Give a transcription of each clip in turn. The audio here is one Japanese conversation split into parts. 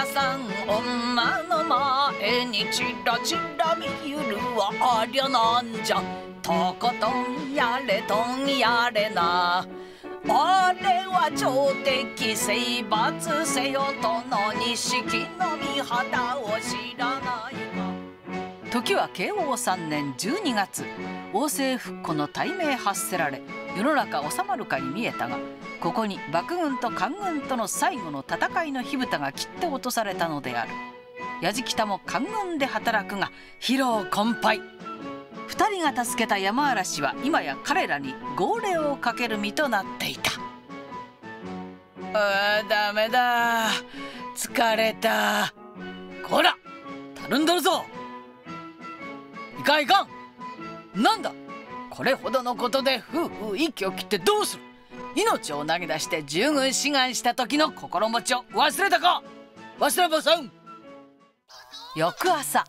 屋さん女の前にちらちら見ゆるはありゃなんじゃ、とことんやれとんやれな、あれは朝敵征伐せよとの錦の御旗を知らないか。時は慶応3年12月、王政復古の大名発せられ、世の中収まるかに見えたが、ここに幕軍と官軍との最後の戦いの火蓋が切って落とされたのである。矢次北も官軍で働くが疲労困憊。2人が助けた山嵐は今や彼らに号令をかける身となっていた。ダメだ、疲れた。こら、たるんどるぞ。いかんいかん。なんだ、これほどのことで夫婦息を切ってどうする。命を投げ出して従軍志願した時の心持ちを忘れたか。忘れません。翌朝、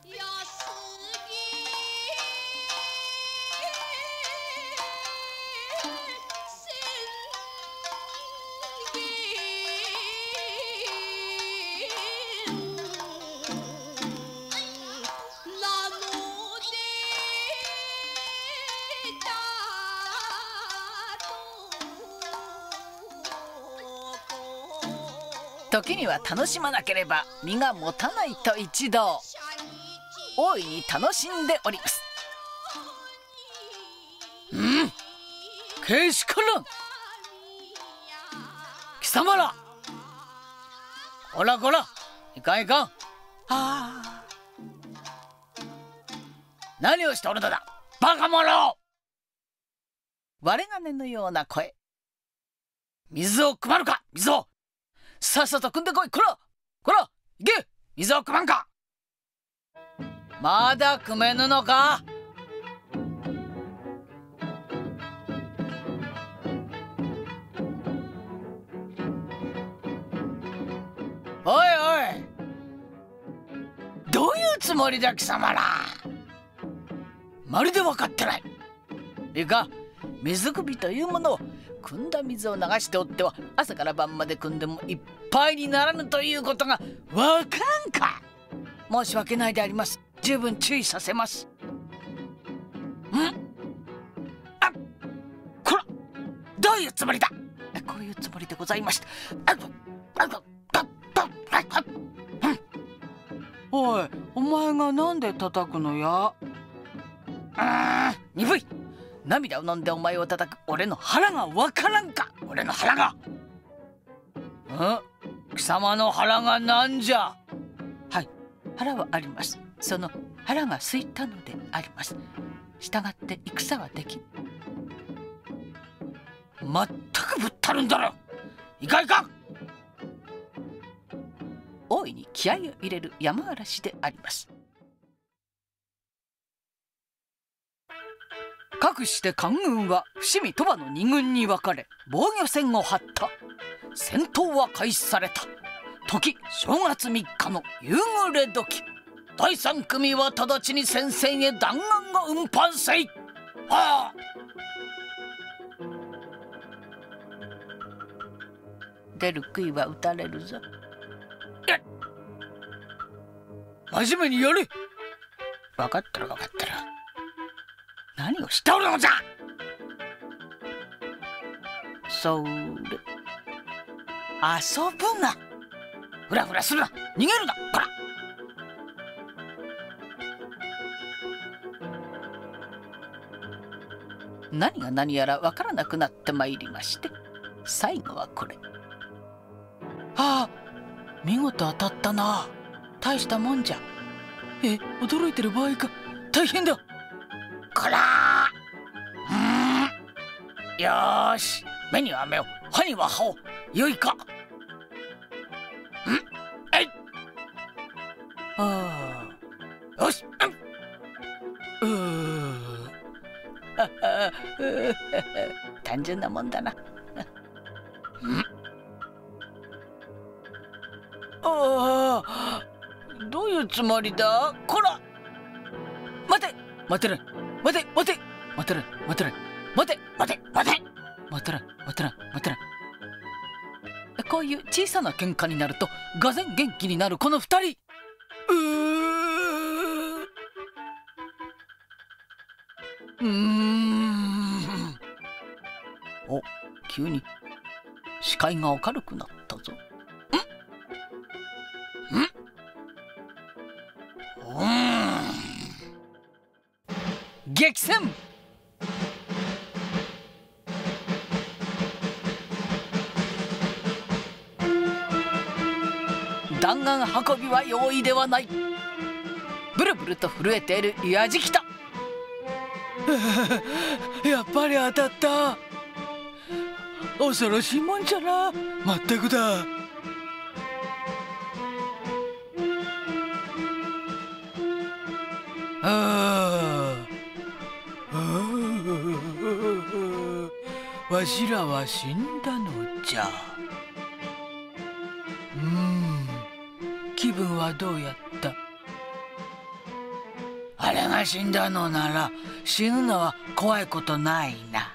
時には楽しまなければ身が持たないと一同大いに楽しんでおります。けしからん。貴様ら、こらこら、いかんいかん。何をしておるのだ、バカ者。割れ金のような声。水を配るか、水を。さっさと汲んでこい。こらこら、行け。水を汲まんか。まだ汲めぬのか。おいおい、どういうつもりだ貴様ら。まるで分かってない。いいか、水汲というものを汲んだ水を流しておっては朝から晩まで汲んでもいっぱいにならぬということがわからんか。申し訳ないであります。十分注意させます。こら、どういうつもりだ。こういうつもりでございました。おい、お前がなんで叩くのや。鈍い。涙を飲んでお前を叩く俺の腹がわからんか。俺の腹が。貴様の腹がなんじゃ。はい、腹はあります。その腹が空いたのであります。したがって戦はできん。まったくぶったるんだろ。いかんいかん。大いに気合を入れる山嵐であります。かくして官軍は伏見鳥羽の2軍に分かれ防御戦を張った。戦闘は開始された。時正月3日の夕暮れ時、第3組は直ちに戦線へ弾丸を運搬せい。出る杭は打たれるぞ。真面目にやれ。分かったら分かったら。何をしておるのじゃ。それ、遊ぶな。ふらふらするな。逃げるな。こら。何が何やらわからなくなってまいりまして、最後はこれ。見事当たったな。大したもんじゃ。驚いてる場合か。大変だ。こらー。よーし、目には目を、歯には歯を。よいか。よし。単純なもんだな。どういうつもりだ。こら、待て待てる待て待て待てる待てる待て待て待て待てる待てる待てる。 こういう小さな喧嘩になるとがぜん元気になるこの二人。お、急に視界が明るくなったぞ。激戦。弾丸運びは容易ではない。ブルブルと震えているやじきた。やっぱり当たった。恐ろしいもんじゃな。まったくだ。わしらは死んだのじゃ。気分はどうやった？あれが死んだのなら死ぬのは怖いことないな。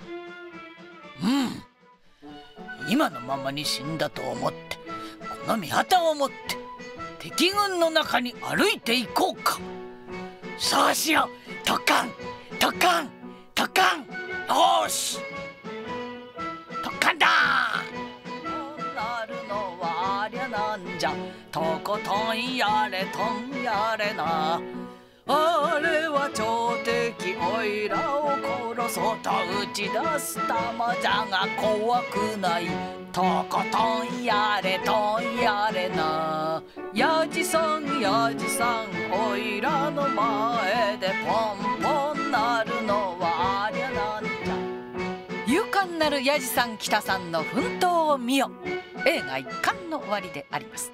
今のままに死んだと思ってこの御旗を持って敵軍の中に歩いていこうか。そうしよう。トカントカントカン。よし、トカンだ。なるのはありゃなんじゃ。とことんやれとんやれな。あれは朝敵おいらを殺そうと打ち出す玉じゃが怖くない。とことんやれとんやれな。やじさんやじさんおいらの前でポンポンなるのはありゃなんじゃ。勇敢なるやじさん北さんの奮闘を見よ。映画一巻の終わりであります。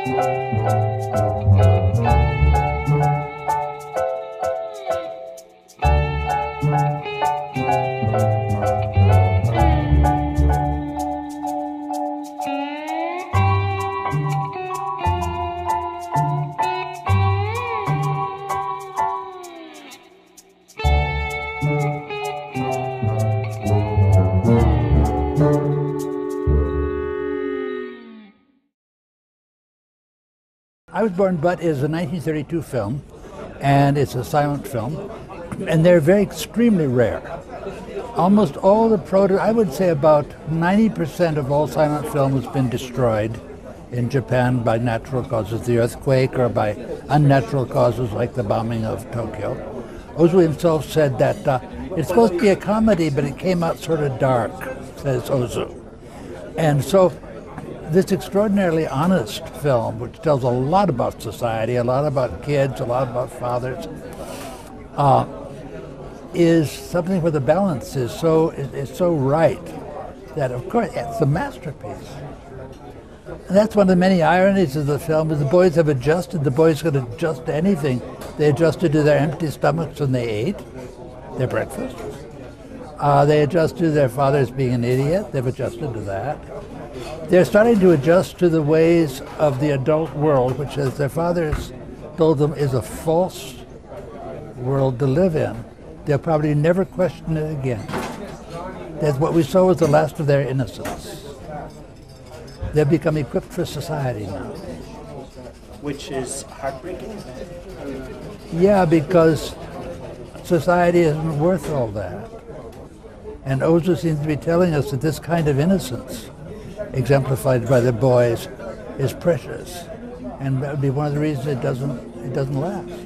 I Was Born But is a 1932 film, and it's a silent film, and they're very extremely rare. Almost all the I would say about 90% of all silent film has been destroyed in Japan by natural causes, the earthquake, or by unnatural causes like the bombing of Tokyo. Ozu himself said that it's supposed to be a comedy, but it came out sort of dark, says Ozu. And so this extraordinarily honest film, which tells a lot about society, a lot about kids, a lot about fathers, is something where the balance is so right that, of course, it's a masterpiece. And that's one of the many ironies of the film, is the boys have adjusted. The boys could adjust to anything. They adjusted to their empty stomachs when they ate their breakfast. They adjusted to their fathers being an idiot. They've adjusted to that. They're starting to adjust to the ways of the adult world, which, as their fathers told them, is a false world to live in. They'll probably never question it again. That's what we saw was the last of their innocence. They've become equipped for society now. Which is heartbreaking? Yeah, because society isn't worth all that. And Ozu seems to be telling us that this kind of innocence, exemplified by the boys, is precious. And that would be one of the reasons it doesn't last.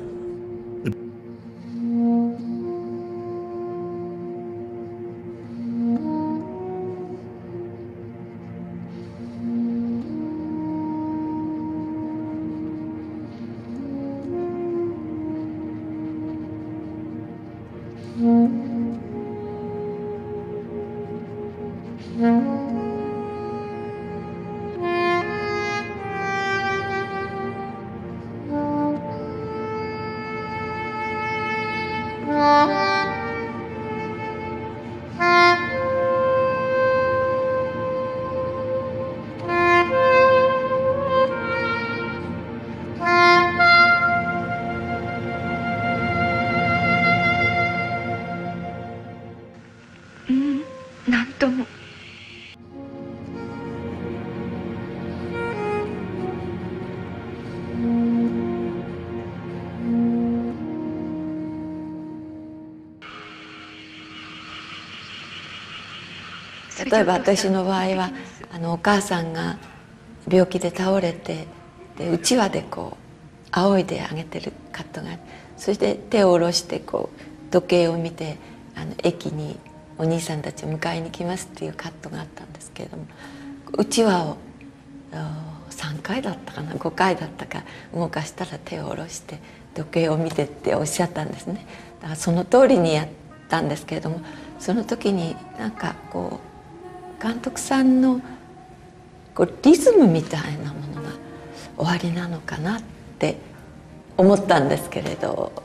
例えば私の場合はお母さんが病気で倒れて、でうちわでこう仰いであげてるカットがある。そして手を下ろしてこう時計を見て駅にお兄さんたちを迎えに来ますっていうカットがあったんですけれども、うちわを3回だったかな5回だったか動かしたら手を下ろして時計を見てっておっしゃったんですね。だからその通りにやったんですけれども、その時になんかこう監督さんのこうリズムみたいなものが終わりなのかなって思ったんですけれど、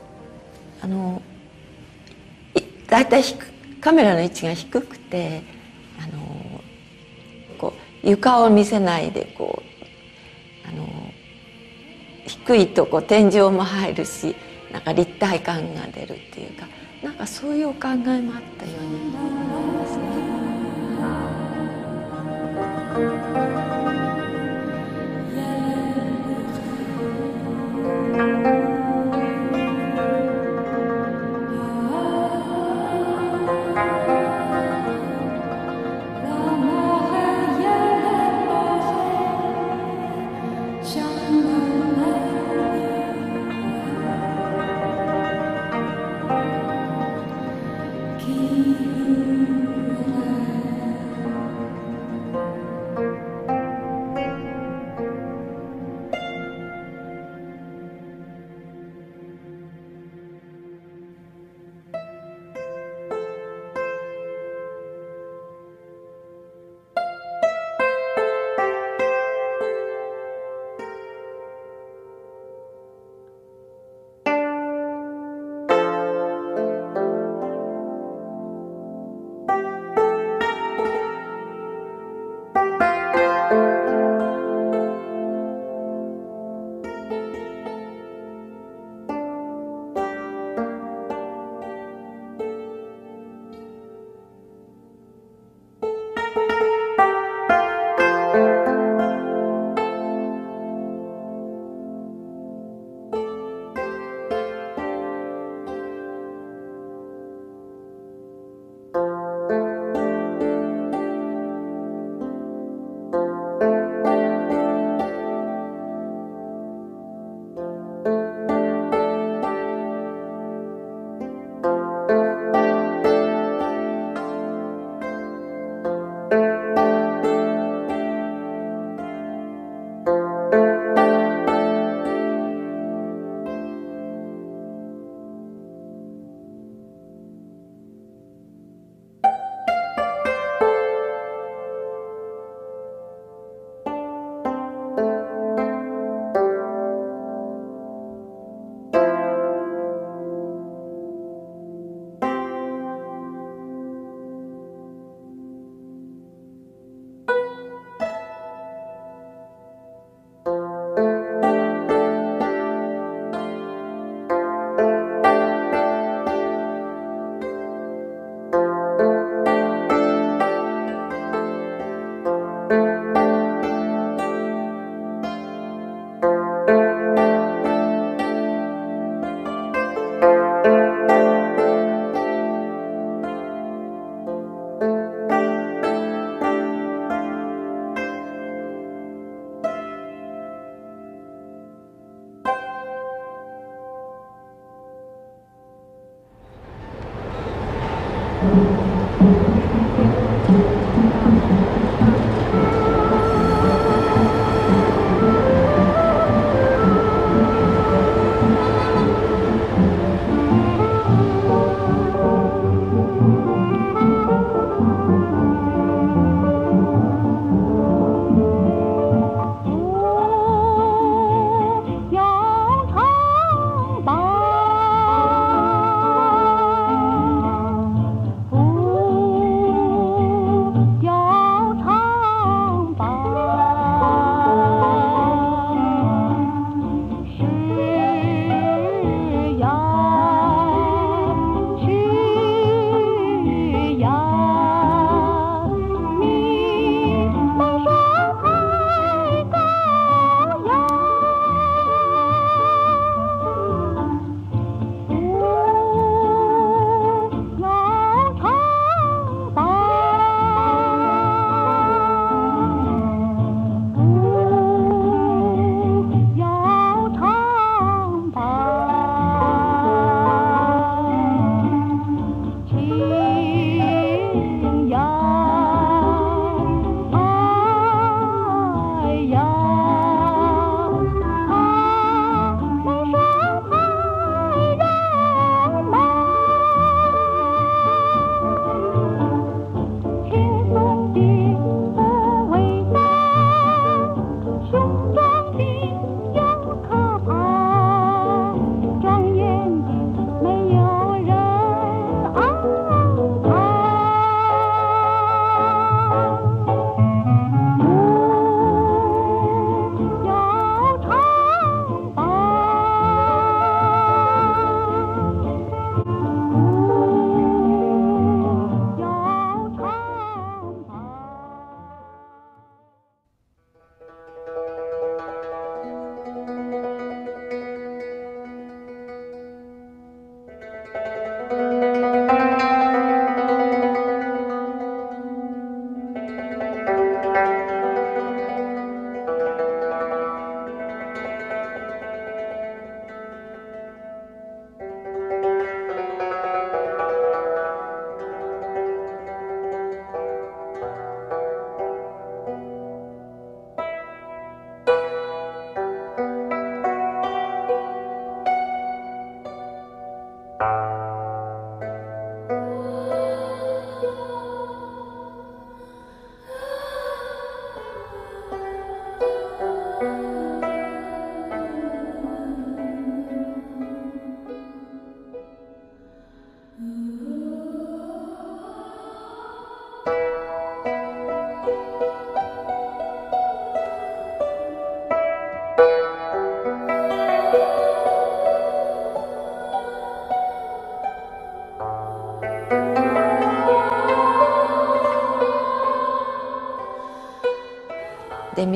だいたいカメラの位置が低くてこう床を見せないでこう低いとこう天井も入るし、なんか立体感が出るっていうか、なんかそういうお考えもあったように思いますね。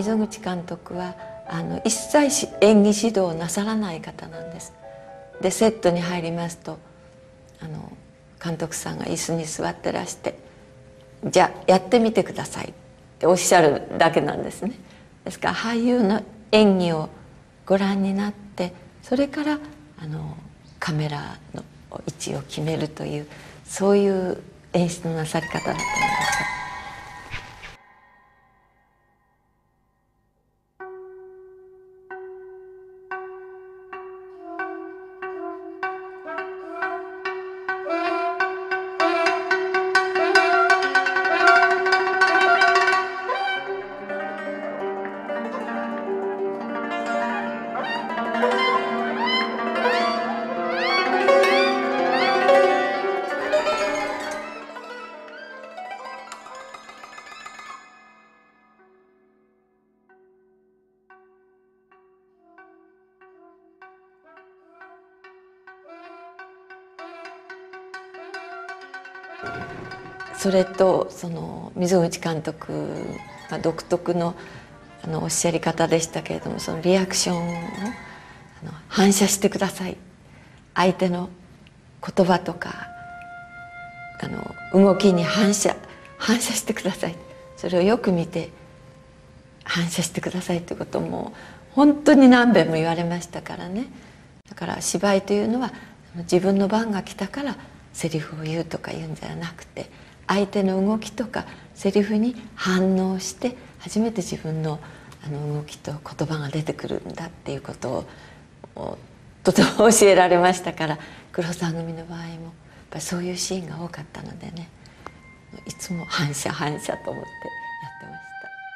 溝口監督は一切演技指導をなさらない方なんです。でセットに入りますと監督さんが椅子に座ってらして「じゃあやってみてください」っておっしゃるだけなんですね。ですから俳優の演技をご覧になってそれからカメラの位置を決めるというそういう演出のなさり方だと思います。それと溝口監督が独特のおっしゃり方でしたけれども、そのリアクションを反射してください、相手の言葉とか動きに反射してください、それをよく見て反射してくださいということも本当に何遍も言われましたからね。だから芝居というのは自分の番が来たからセリフを言うとか言うんじゃなくて、相手の動きとかセリフに反応して初めて自分の動きと言葉が出てくるんだっていうことをとても教えられましたから、黒沢組の場合もやっぱりそういうシーンが多かったのでね、いつも反射と思ってやってました。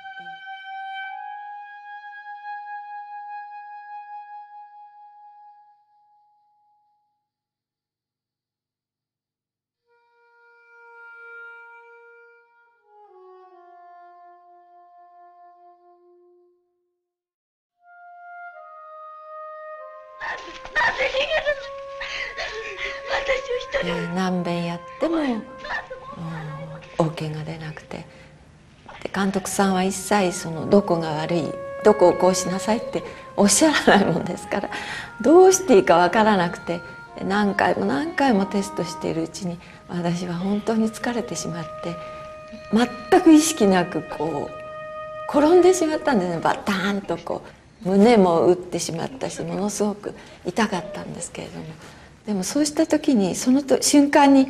何遍やってもOK が出なくて、で監督さんは一切どこが悪い、どこをこうしなさいっておっしゃらないもんですから、どうしていいか分からなくて、何回もテストしているうちに私は本当に疲れてしまって、全く意識なく転んでしまったんですね。バターンと胸も打ってしまったし、ものすごく痛かったんですけれども、でもそうした時にその瞬間に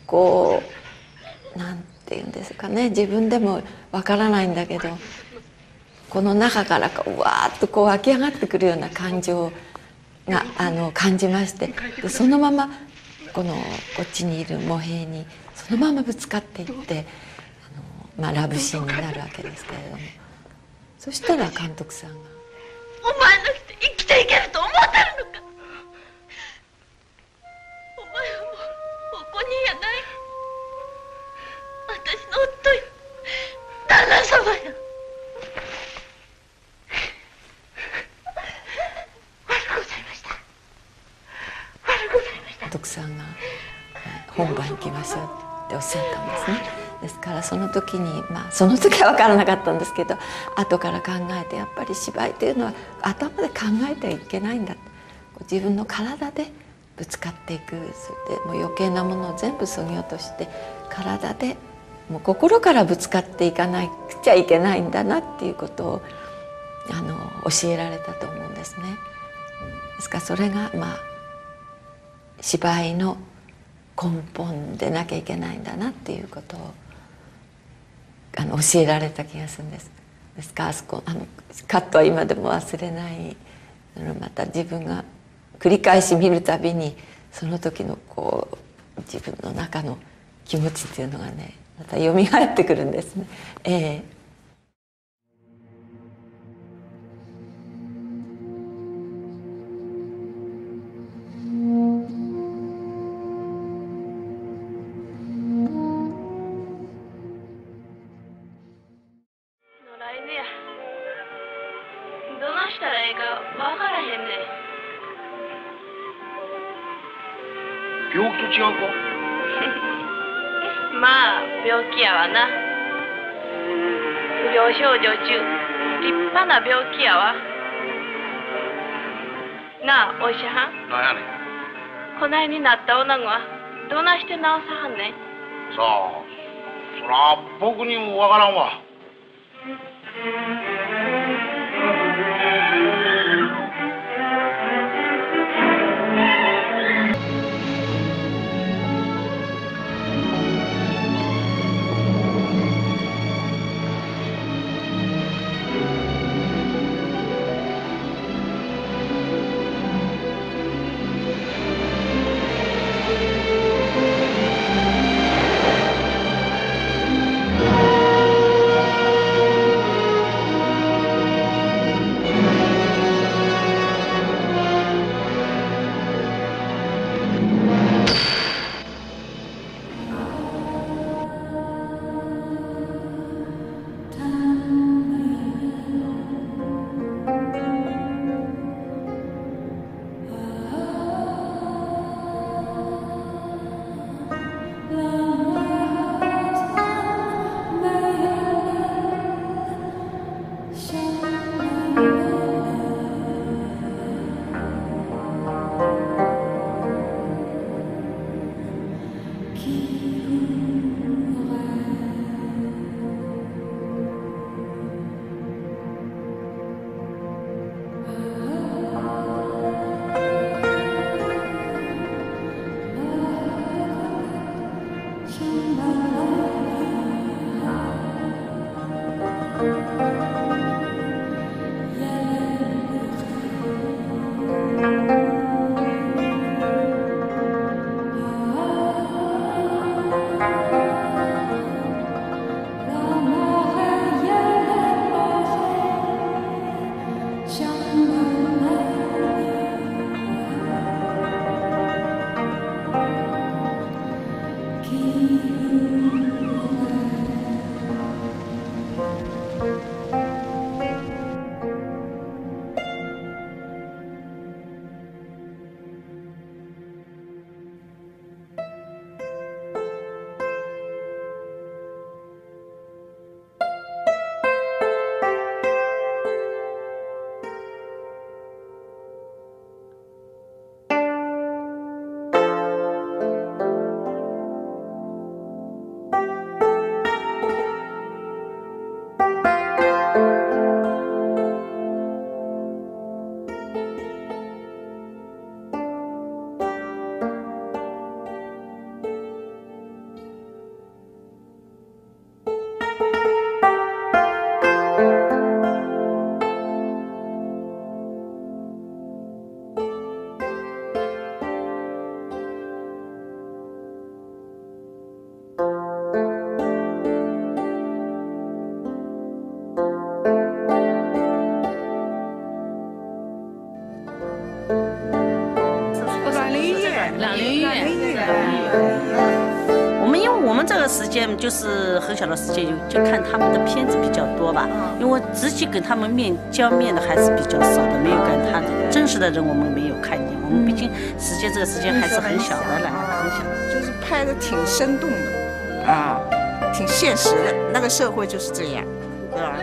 なんていうんですかね、自分でもわからないんだけど、この中からうわーっと湧き上がってくるような感情が感じまして、でそのままこっちにいる茂平にそのままぶつかっていってラブシーンになるわけですけれども、そしたら監督さんが 「お前の生きていけると思ってるのか。お前はもうここにやない。私の夫よ、旦那様よ。悪ございました。悪ございました。」 監督さんが「本番行きましょう」っておっしゃったんですね。ですからその時にその時は分からなかったんですけど、後から考えてやっぱり芝居というのは頭で考えてはいけないんだ、自分の体でぶつかっていく、それでもう余計なものを全部そぎ落として体でもう心からぶつかっていかなくちゃいけないんだなっていうことを教えられたと思うんですね。ですからそれが芝居の根本でなきゃいけないんだなっていうことを教えられた気がするんです。ですからカットは今でも忘れない。また自分が繰り返し見るたびにその時の自分の中の気持ちっていうのがね、また蘇ってくるんですね。 病気と違うか？ まあ病気やわな。不良少女中立派な病気やわ。なあ、お医者はん。 なんやねん。 こないになった女子はどないして治さはんねん。 さあ、そら僕にもわからんわ。 这个时间就是很小的时间，就看他们的片子比较多吧。因为我直接跟他们交面的还是比较少的，没有跟他的真实的人我们没有看见。我们毕竟这个时间还是很小的了，很小。 就是拍的挺生动的啊，挺现实的，那个社会就是这样，对吧？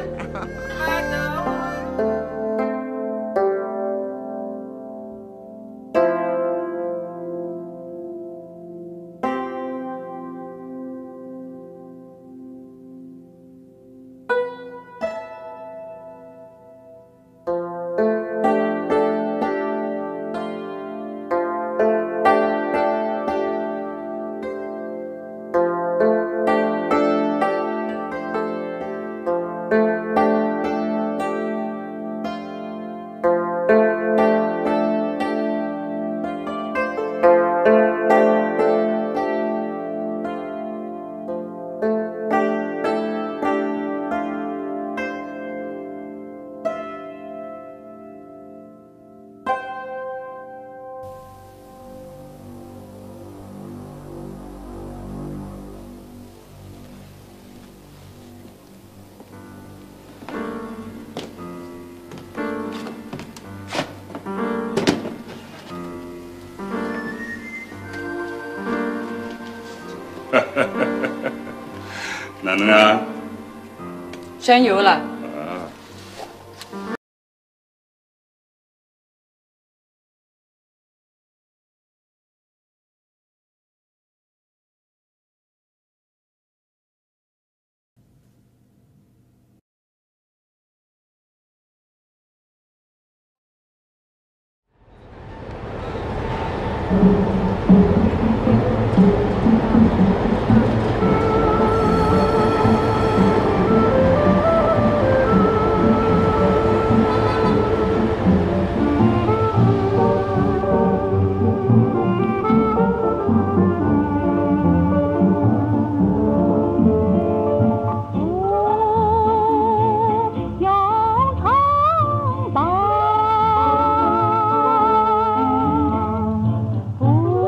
哪能啊？ 香油了。 不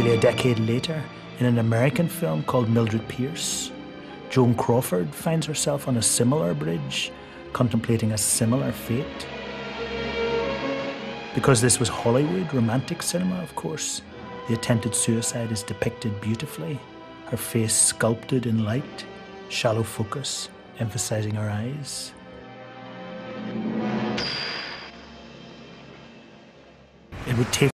Nearly a decade later, in an American film called Mildred Pierce, Joan Crawford finds herself on a similar bridge, contemplating a similar fate. Because this was Hollywood romantic cinema, of course, the attempted suicide is depicted beautifully, her face sculpted in light, shallow focus, emphasizing her eyes. It would take